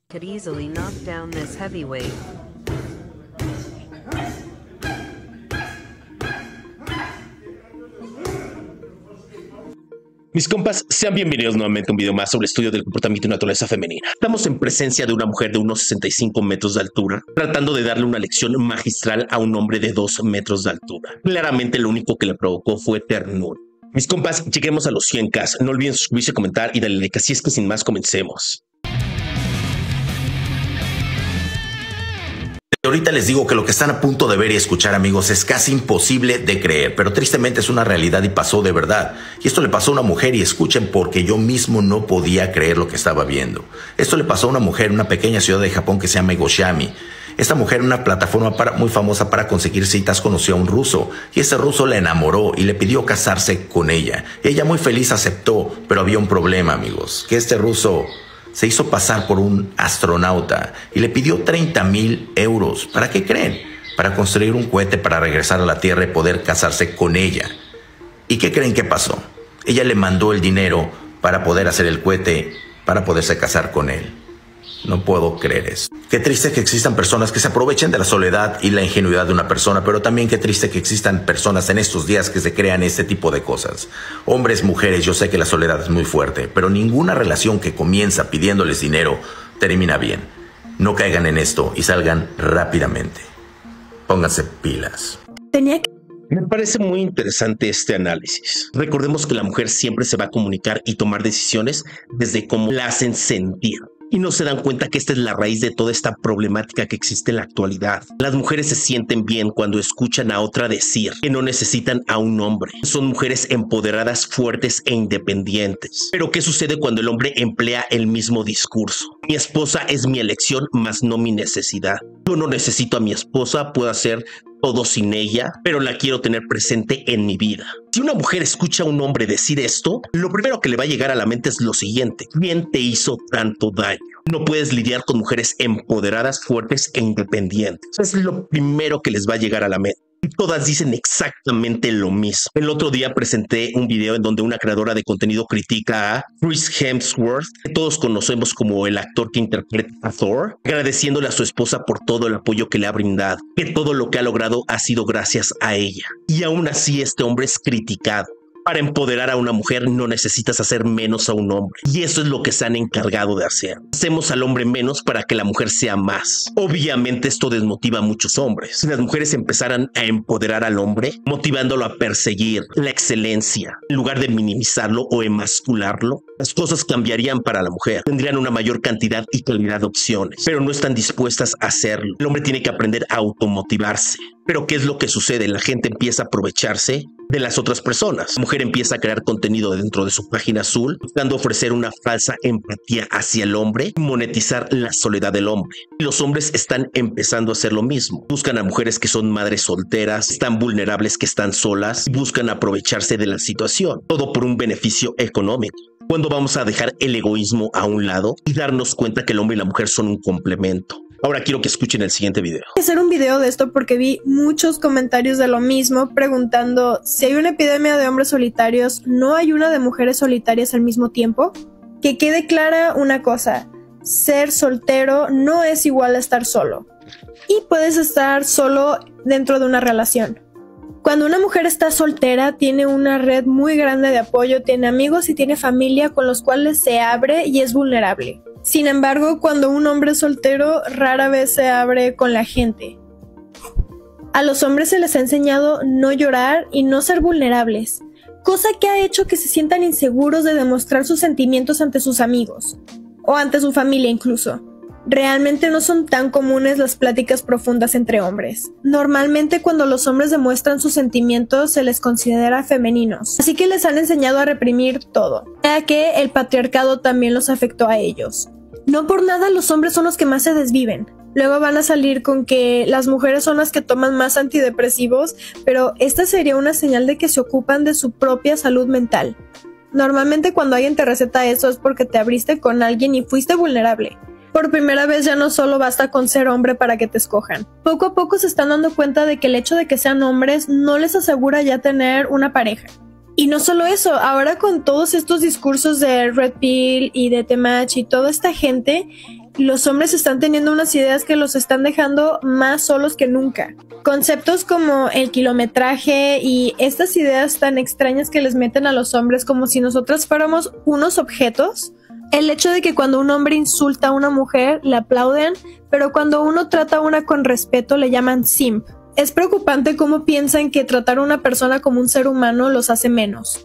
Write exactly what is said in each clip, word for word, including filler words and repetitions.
Could easily knock down this heavyweight. Mis compas, sean bienvenidos nuevamente a un video más sobre el estudio del comportamiento y naturaleza femenina. Estamos en presencia de una mujer de unos sesenta y cinco metros de altura, tratando de darle una lección magistral a un hombre de dos metros de altura. Claramente lo único que le provocó fue ternura. Mis compas, lleguemos a los cien K. No olviden suscribirse, comentar y darle like. Así es que sin más, comencemos. Ahorita les digo que lo que están a punto de ver y escuchar, amigos, es casi imposible de creer, pero tristemente es una realidad y pasó de verdad. Y esto le pasó a una mujer, y escuchen, porque yo mismo no podía creer lo que estaba viendo. Esto le pasó a una mujer en una pequeña ciudad de Japón que se llama Egoshami. Esta mujer en una plataforma para, muy famosa para conseguir citas conoció a un ruso, y ese ruso la enamoró y le pidió casarse con ella. Ella muy feliz aceptó, pero había un problema, amigos, que este ruso se hizo pasar por un astronauta y le pidió treinta mil euros. ¿Para qué creen? Para construir un cohete para regresar a la Tierra y poder casarse con ella. ¿Y qué creen que pasó? Ella le mandó el dinero para poder hacer el cohete, para poderse casar con él. No puedo creer eso. Qué triste que existan personas que se aprovechen de la soledad y la ingenuidad de una persona, pero también qué triste que existan personas en estos días que se crean este tipo de cosas. Hombres, mujeres, yo sé que la soledad es muy fuerte, pero ninguna relación que comienza pidiéndoles dinero termina bien. No caigan en esto y salgan rápidamente. Pónganse pilas. Tenía que... Me parece muy interesante este análisis. Recordemos que la mujer siempre se va a comunicar y tomar decisiones desde cómo la hacen sentir. Y no se dan cuenta que esta es la raíz de toda esta problemática que existe en la actualidad. Las mujeres se sienten bien cuando escuchan a otra decir que no necesitan a un hombre. Son mujeres empoderadas, fuertes e independientes. Pero ¿qué sucede cuando el hombre emplea el mismo discurso? Mi esposa es mi elección, mas no mi necesidad. Yo no necesito a mi esposa, puedo hacer todo sin ella, pero la quiero tener presente en mi vida. Si una mujer escucha a un hombre decir esto, lo primero que le va a llegar a la mente es lo siguiente: ¿quién te hizo tanto daño? No puedes lidiar con mujeres empoderadas, fuertes e independientes. Es lo primero que les va a llegar a la mente. Y todas dicen exactamente lo mismo. El otro día presenté un video en donde una creadora de contenido critica a Chris Hemsworth, que todos conocemos como el actor que interpreta a Thor, agradeciéndole a su esposa por todo el apoyo que le ha brindado, que todo lo que ha logrado ha sido gracias a ella. Y aún así este hombre es criticado. Para empoderar a una mujer no necesitas hacer menos a un hombre. Y eso es lo que se han encargado de hacer. Hacemos al hombre menos para que la mujer sea más. Obviamente esto desmotiva a muchos hombres. Si las mujeres empezaran a empoderar al hombre, motivándolo a perseguir la excelencia, en lugar de minimizarlo o emascularlo, las cosas cambiarían para la mujer. Tendrían una mayor cantidad y calidad de opciones, pero no están dispuestas a hacerlo. El hombre tiene que aprender a automotivarse. Pero ¿qué es lo que sucede? La gente empieza a aprovecharse de las otras personas. La mujer empieza a crear contenido dentro de su página azul, buscando ofrecer una falsa empatía hacia el hombre y monetizar la soledad del hombre. Y los hombres están empezando a hacer lo mismo. Buscan a mujeres que son madres solteras, están vulnerables, que están solas, y buscan aprovecharse de la situación. Todo por un beneficio económico. ¿Cuándo vamos a dejar el egoísmo a un lado y darnos cuenta que el hombre y la mujer son un complemento? Ahora quiero que escuchen el siguiente video. Voy a hacer un video de esto porque vi muchos comentarios de lo mismo preguntando si hay una epidemia de hombres solitarios, ¿no hay una de mujeres solitarias al mismo tiempo? Que quede clara una cosa: ser soltero no es igual a estar solo. Y puedes estar solo dentro de una relación. Cuando una mujer está soltera, tiene una red muy grande de apoyo, tiene amigos y tiene familia con los cuales se abre y es vulnerable. Sin embargo, cuando un hombre es soltero, rara vez se abre con la gente. A los hombres se les ha enseñado no llorar y no ser vulnerables, cosa que ha hecho que se sientan inseguros de demostrar sus sentimientos ante sus amigos, o ante su familia incluso. Realmente no son tan comunes las pláticas profundas entre hombres. Normalmente cuando los hombres demuestran sus sentimientos se les considera femeninos, así que les han enseñado a reprimir todo, ya que el patriarcado también los afectó a ellos. No por nada los hombres son los que más se desviven. Luego van a salir con que las mujeres son las que toman más antidepresivos, pero esta sería una señal de que se ocupan de su propia salud mental. Normalmente cuando alguien te receta eso es porque te abriste con alguien y fuiste vulnerable. Por primera vez ya no solo basta con ser hombre para que te escojan. Poco a poco se están dando cuenta de que el hecho de que sean hombres no les asegura ya tener una pareja. Y no solo eso, ahora con todos estos discursos de Red Pill y de Temach y toda esta gente, los hombres están teniendo unas ideas que los están dejando más solos que nunca. Conceptos como el kilometraje y estas ideas tan extrañas que les meten a los hombres como si nosotras fuéramos unos objetos. El hecho de que cuando un hombre insulta a una mujer le aplauden, pero cuando uno trata a una con respeto le llaman simp. Es preocupante cómo piensan que tratar a una persona como un ser humano los hace menos.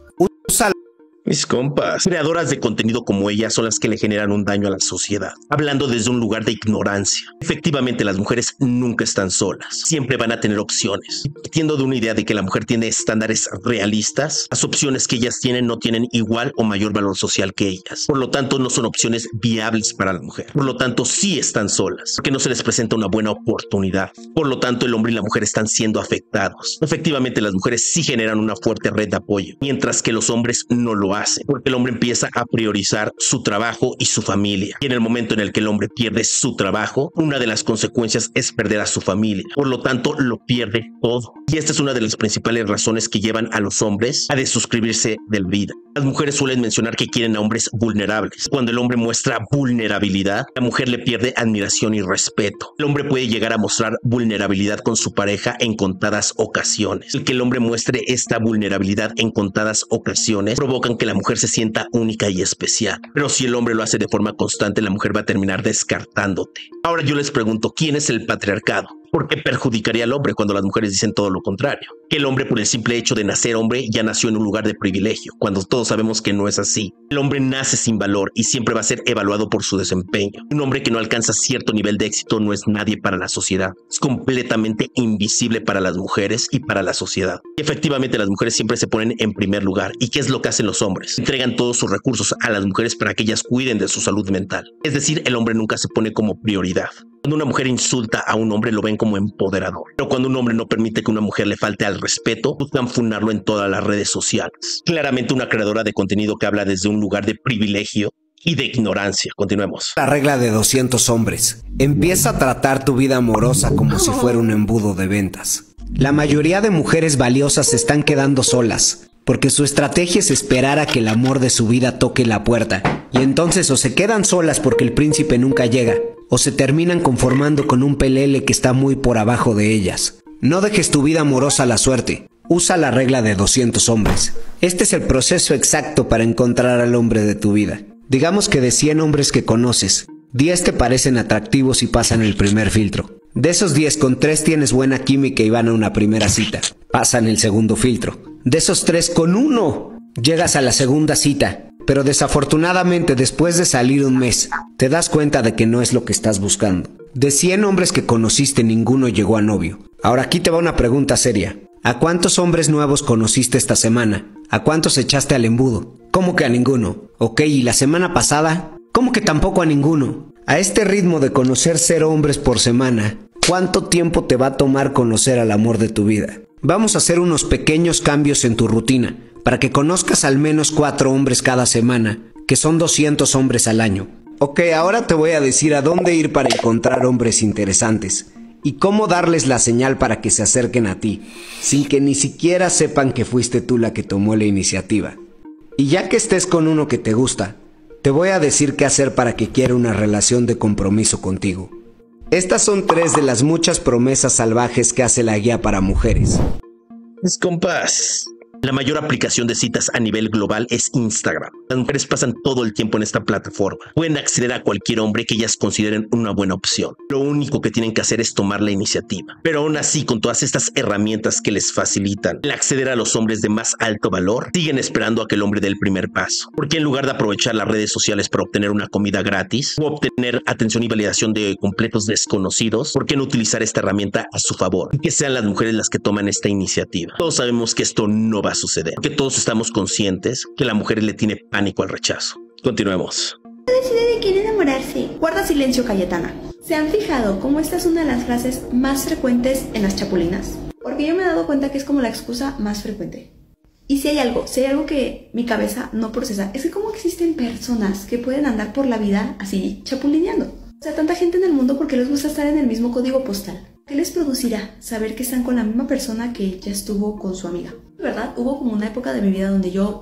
Mis compas, creadoras de contenido como ella son las que le generan un daño a la sociedad, hablando desde un lugar de ignorancia. Efectivamente, las mujeres nunca están solas, siempre van a tener opciones. Partiendo de una idea de que la mujer tiene estándares realistas, las opciones que ellas tienen no tienen igual o mayor valor social que ellas. Por lo tanto, no son opciones viables para la mujer. Por lo tanto, sí están solas, porque no se les presenta una buena oportunidad. Por lo tanto, el hombre y la mujer están siendo afectados. Efectivamente, las mujeres sí generan una fuerte red de apoyo, mientras que los hombres no lo hace, porque el hombre empieza a priorizar su trabajo y su familia. Y en el momento en el que el hombre pierde su trabajo, una de las consecuencias es perder a su familia. Por lo tanto, lo pierde todo. Y esta es una de las principales razones que llevan a los hombres a desuscribirse del vida. Las mujeres suelen mencionar que quieren a hombres vulnerables. Cuando el hombre muestra vulnerabilidad, la mujer le pierde admiración y respeto. El hombre puede llegar a mostrar vulnerabilidad con su pareja en contadas ocasiones. El que el hombre muestre esta vulnerabilidad en contadas ocasiones provocan que la mujer se sienta única y especial. Pero si el hombre lo hace de forma constante, la mujer va a terminar descartándote. Ahora yo les pregunto, ¿quién es el patriarcado? ¿Por qué perjudicaría al hombre cuando las mujeres dicen todo lo contrario? Que el hombre, por el simple hecho de nacer hombre, ya nació en un lugar de privilegio, cuando todos sabemos que no es así. El hombre nace sin valor y siempre va a ser evaluado por su desempeño. Un hombre que no alcanza cierto nivel de éxito no es nadie para la sociedad. Es completamente invisible para las mujeres y para la sociedad. Y efectivamente las mujeres siempre se ponen en primer lugar. ¿Y qué es lo que hacen los hombres? Entregan todos sus recursos a las mujeres para que ellas cuiden de su salud mental. Es decir, el hombre nunca se pone como prioridad. Cuando una mujer insulta a un hombre lo ven como empoderador. Pero cuando un hombre no permite que una mujer le falte al respeto, buscan funarlo en todas las redes sociales. Claramente una creadora de contenido que habla desde un lugar de privilegio y de ignorancia. Continuemos. La regla de doscientos hombres. Empieza a tratar tu vida amorosa como si fuera un embudo de ventas. La mayoría de mujeres valiosas se están quedando solas, porque su estrategia es esperar a que el amor de su vida toque la puerta. Y entonces o se quedan solas porque el príncipe nunca llega, o se terminan conformando con un pelele que está muy por abajo de ellas. No dejes tu vida amorosa a la suerte. Usa la regla de doscientos hombres. Este es el proceso exacto para encontrar al hombre de tu vida. Digamos que de cien hombres que conoces, diez te parecen atractivos y pasan el primer filtro. De esos diez, con tres tienes buena química y van a una primera cita. Pasan el segundo filtro. De esos tres, con uno llegas a la segunda cita. Pero desafortunadamente, después de salir un mes, te das cuenta de que no es lo que estás buscando. De cien hombres que conociste, ninguno llegó a novio. Ahora aquí te va una pregunta seria. ¿A cuántos hombres nuevos conociste esta semana? ¿A cuántos echaste al embudo? ¿Cómo que a ninguno? Ok, ¿y la semana pasada? ¿Cómo que tampoco a ninguno? A este ritmo de conocer cero hombres por semana, ¿cuánto tiempo te va a tomar conocer al amor de tu vida? Vamos a hacer unos pequeños cambios en tu rutina, para que conozcas al menos cuatro hombres cada semana, que son doscientos hombres al año. Ok, ahora te voy a decir a dónde ir para encontrar hombres interesantes, y cómo darles la señal para que se acerquen a ti, sin que ni siquiera sepan que fuiste tú la que tomó la iniciativa. Y ya que estés con uno que te gusta, te voy a decir qué hacer para que quiera una relación de compromiso contigo. Estas son tres de las muchas promesas salvajes que hace la guía para mujeres. Mis compas, la mayor aplicación de citas a nivel global es Instagram. Las mujeres pasan todo el tiempo en esta plataforma. Pueden acceder a cualquier hombre que ellas consideren una buena opción. Lo único que tienen que hacer es tomar la iniciativa. Pero aún así, con todas estas herramientas que les facilitan el acceder a los hombres de más alto valor, siguen esperando a que el hombre dé el primer paso. Porque en lugar de aprovechar las redes sociales para obtener una comida gratis o obtener atención y validación de completos desconocidos, ¿por qué no utilizar esta herramienta a su favor? Y que sean las mujeres las que toman esta iniciativa. Todos sabemos que esto no va a suceder, porque todos estamos conscientes que la mujer le tiene pánico al rechazo. Continuemos. Decide de quién enamorarse. Guarda silencio, Cayetana. ¿Se han fijado cómo esta es una de las frases más frecuentes en las chapulinas? Porque yo me he dado cuenta que es como la excusa más frecuente. Y si hay algo, si hay algo que mi cabeza no procesa, es que cómo existen personas que pueden andar por la vida así chapulineando. O sea, tanta gente en el mundo, porque les gusta estar en el mismo código postal. ¿Qué les producirá saber que están con la misma persona que ya estuvo con su amiga? ¿Verdad? Hubo como una época de mi vida donde yo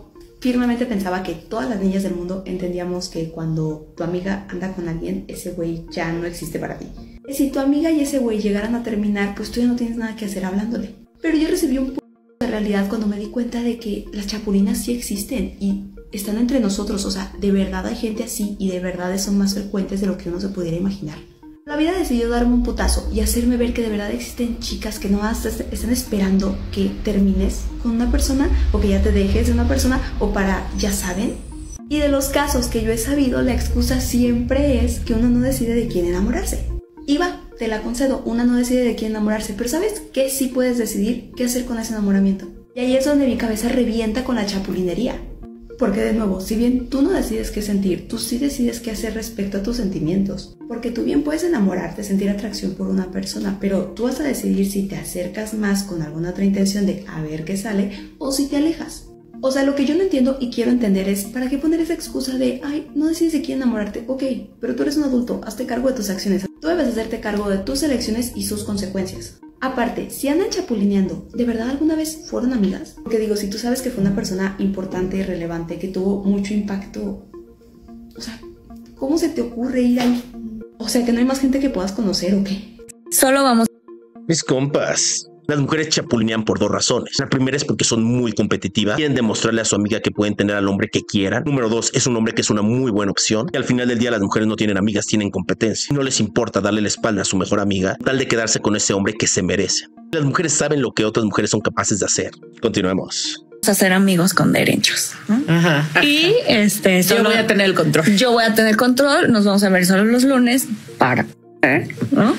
firmemente pensaba que todas las niñas del mundo entendíamos que cuando tu amiga anda con alguien, ese güey ya no existe para ti. Y si tu amiga y ese güey llegaran a terminar, pues tú ya no tienes nada que hacer hablándole. Pero yo recibí un poco de realidad cuando me di cuenta de que las chapulinas sí existen y están entre nosotros. O sea, de verdad hay gente así y de verdad son más frecuentes de lo que uno se pudiera imaginar. La vida decidió darme un putazo y hacerme ver que de verdad existen chicas que no hasta están esperando que termines con una persona o que ya te dejes de una persona o para, ya saben. Y de los casos que yo he sabido, la excusa siempre es que uno no decide de quién enamorarse. Y va, te la concedo, una no decide de quién enamorarse, pero ¿sabes qué? Sí puedes decidir qué hacer con ese enamoramiento. Y ahí es donde mi cabeza revienta con la chapulinería. Porque de nuevo, si bien tú no decides qué sentir, tú sí decides qué hacer respecto a tus sentimientos. Porque tú bien puedes enamorarte, sentir atracción por una persona, pero tú vas a decidir si te acercas más con alguna otra intención de a ver qué sale o si te alejas. O sea, lo que yo no entiendo y quiero entender es ¿para qué poner esa excusa de ay, no decides de quién enamorarte? Ok, pero tú eres un adulto, hazte cargo de tus acciones. Tú debes hacerte cargo de tus elecciones y sus consecuencias. Aparte, si andan chapulineando, ¿de verdad alguna vez fueron amigas? Porque digo, si tú sabes que fue una persona importante y relevante, que tuvo mucho impacto, o sea, ¿cómo se te ocurre ir ahí? O sea, que no hay más gente que puedas conocer, ¿o qué? Solo vamos. Mis compas, las mujeres chapulinean por dos razones. La primera es porque son muy competitivas. Quieren demostrarle a su amiga que pueden tener al hombre que quieran. Número dos, es un hombre que es una muy buena opción. Y al final del día las mujeres no tienen amigas, tienen competencia. No les importa darle la espalda a su mejor amiga, tal de quedarse con ese hombre que se merece. Las mujeres saben lo que otras mujeres son capaces de hacer. Continuemos. A ser amigos con derechos, ¿no? Ajá. Y este, solo, yo voy a tener el control. Yo voy a tener control. Nos vamos a ver solo los lunes para, ¿no?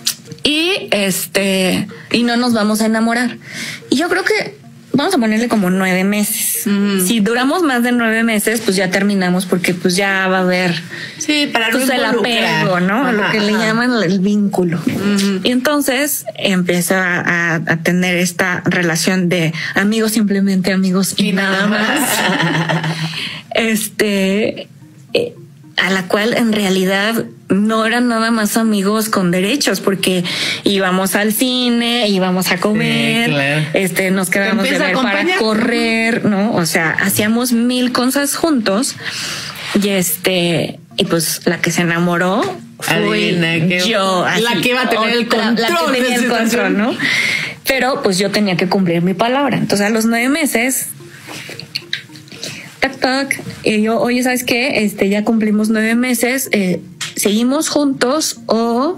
Y este, y no nos vamos a enamorar. Y yo creo que vamos a ponerle como nueve meses. Mm. Si duramos más de nueve meses, pues ya terminamos porque pues ya va a haber sí, para pues el apego, ¿no? Ajá, lo que ajá. le llaman el vínculo. Uh-huh. Y entonces empieza a, a tener esta relación de amigos, simplemente amigos y, y nada más. este, eh, a la cual en realidad no eran nada más amigos con derechos, porque íbamos al cine, íbamos a comer, sí, claro. este, nos quedamos de ver para correr, ¿no? O sea, hacíamos mil cosas juntos y este, y pues la que se enamoró fue que, yo. Así, la que iba a tener el control. La, la que tenía el control, ¿no? Pero pues yo tenía que cumplir mi palabra. Entonces a los nueve meses tac, tac, y yo, oye, ¿sabes qué? Este, ya cumplimos nueve meses, eh, seguimos juntos o,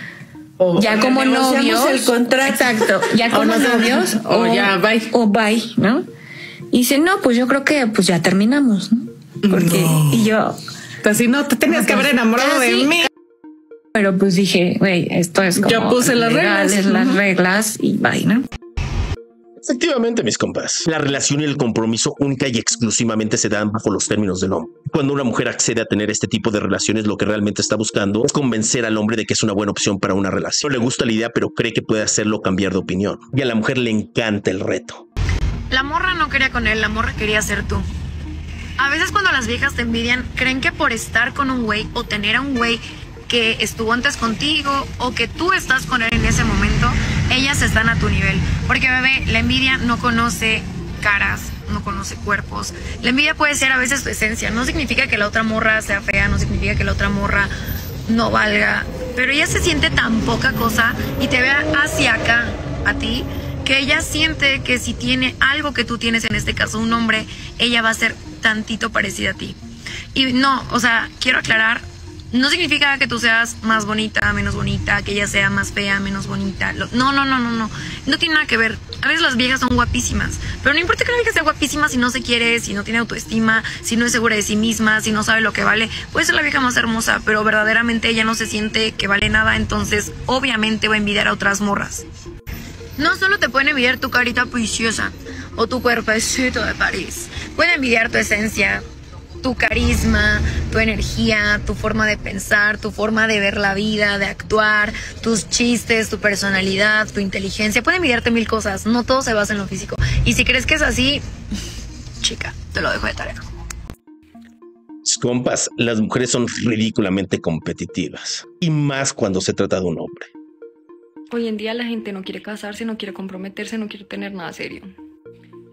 o ya como novios. El contrato. Exacto, ya como o novios o, o ya bye. O bye, ¿no? Y dice, no, pues yo creo que pues ya terminamos, ¿no? Porque, no. y yo. Pues si no, te tenías no, que haber enamorado de mí. Pero pues dije, güey, esto es como. Yo puse las reglas. reglas. Las reglas y bye, ¿no? Efectivamente, mis compas, la relación y el compromiso única y exclusivamente se dan bajo los términos del hombre. Cuando una mujer accede a tener este tipo de relaciones, lo que realmente está buscando es convencer al hombre de que es una buena opción para una relación. No le gusta la idea, pero cree que puede hacerlo cambiar de opinión. Y a la mujer le encanta el reto. La morra no quería con él, la morra quería ser tú. A veces cuando las viejas te envidian, creen que por estar con un güey o tener a un güey que estuvo antes contigo o que tú estás con él en ese momento, ellas están a tu nivel. Porque, bebé, la envidia no conoce caras, no conoce cuerpos. La envidia puede ser a veces tu esencia. No significa que la otra morra sea fea, no significa que la otra morra no valga, pero ella se siente tan poca cosa y te ve hacia acá, a ti, que ella siente que si tiene algo que tú tienes, en este caso un hombre, ella va a ser tantito parecida a ti. Y no, o sea, quiero aclarar, no significa que tú seas más bonita, menos bonita, que ella sea más fea, menos bonita. No, no, no, no, no. No tiene nada que ver. A veces las viejas son guapísimas, pero no importa que la vieja sea guapísima si no se quiere, si no tiene autoestima, si no es segura de sí misma, si no sabe lo que vale. Puede ser la vieja más hermosa, pero verdaderamente ella no se siente que vale nada, entonces obviamente va a envidiar a otras morras. No solo te pueden envidiar tu carita preciosa o tu cuerpecito de París. Pueden envidiar tu esencia, tu carisma, tu energía, tu forma de pensar, tu forma de ver la vida, de actuar, tus chistes, tu personalidad, tu inteligencia. Pueden envidiarte mil cosas, no todo se basa en lo físico. Y si crees que es así, chica, te lo dejo de tarea. Compas, las mujeres son ridículamente competitivas. Y más cuando se trata de un hombre. Hoy en día la gente no quiere casarse, no quiere comprometerse, no quiere tener nada serio.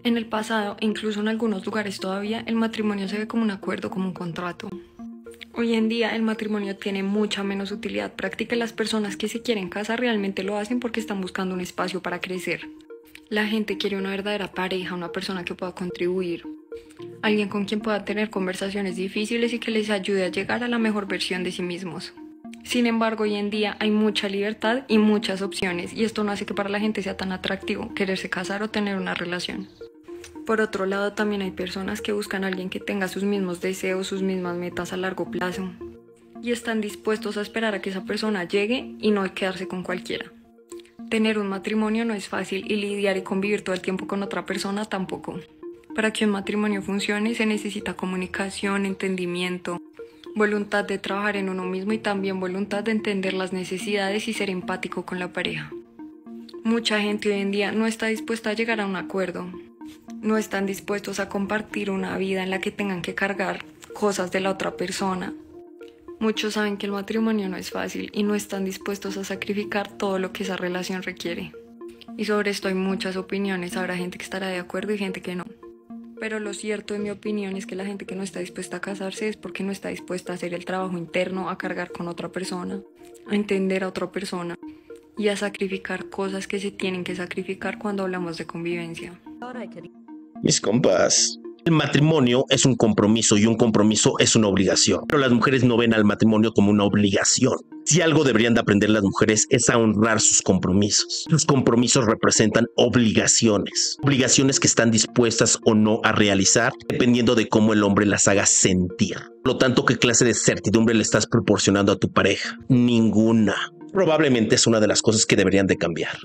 En el pasado, e incluso en algunos lugares todavía, el matrimonio se ve como un acuerdo, como un contrato. Hoy en día el matrimonio tiene mucha menos utilidad práctica y las personas que se quieren casar realmente lo hacen porque están buscando un espacio para crecer. La gente quiere una verdadera pareja, una persona que pueda contribuir, alguien con quien pueda tener conversaciones difíciles y que les ayude a llegar a la mejor versión de sí mismos. Sin embargo, hoy en día hay mucha libertad y muchas opciones y esto no hace que para la gente sea tan atractivo quererse casar o tener una relación. Por otro lado, también hay personas que buscan a alguien que tenga sus mismos deseos, sus mismas metas a largo plazo y están dispuestos a esperar a que esa persona llegue y no quedarse con cualquiera. Tener un matrimonio no es fácil y lidiar y convivir todo el tiempo con otra persona tampoco. Para que un matrimonio funcione se necesita comunicación, entendimiento, voluntad de trabajar en uno mismo y también voluntad de entender las necesidades y ser empático con la pareja. Mucha gente hoy en día no está dispuesta a llegar a un acuerdo. No están dispuestos a compartir una vida en la que tengan que cargar cosas de la otra persona. Muchos saben que el matrimonio no es fácil y no están dispuestos a sacrificar todo lo que esa relación requiere. Y sobre esto hay muchas opiniones, habrá gente que estará de acuerdo y gente que no. Pero lo cierto en mi opinión es que la gente que no está dispuesta a casarse es porque no está dispuesta a hacer el trabajo interno, a cargar con otra persona, a entender a otra persona y a sacrificar cosas que se tienen que sacrificar cuando hablamos de convivencia. Mis compas, el matrimonio es un compromiso y un compromiso es una obligación, pero las mujeres no ven al matrimonio como una obligación. Si algo deberían de aprender las mujeres es a honrar sus compromisos. Sus compromisos representan obligaciones, obligaciones que están dispuestas o no a realizar dependiendo de cómo el hombre las haga sentir. Por lo tanto, ¿qué clase de certidumbre le estás proporcionando a tu pareja? Ninguna. Probablemente es una de las cosas que deberían de cambiar.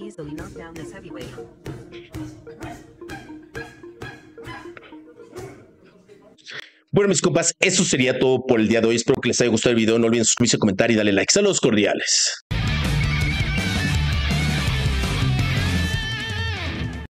Bueno, mis compas, eso sería todo por el día de hoy. Espero que les haya gustado el video. No olviden suscribirse, comentar y darle like. Saludos cordiales.